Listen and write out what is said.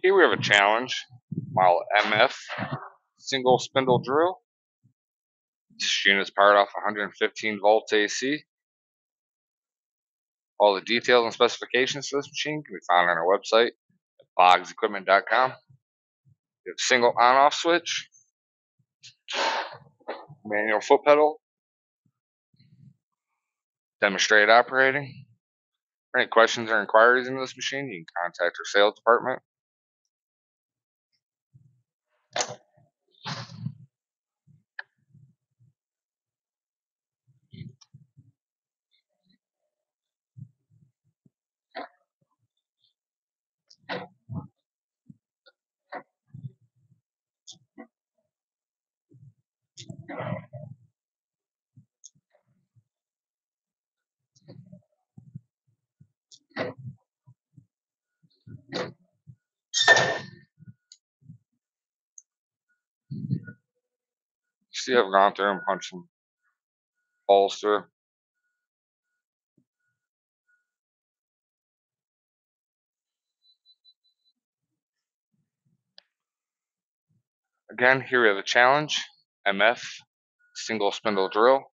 Here we have a challenge, model MF, single spindle drill. This unit is powered off 115 volts AC. All the details and specifications for this machine can be found on our website at boggsequipment.com. We have a single on-off switch, manual foot pedal, demonstrated operating. For any questions or inquiries into this machine, you can contact our sales department. See, I've gone through and punched some holes through. Again, here we have a challenge, MF, single spindle drill.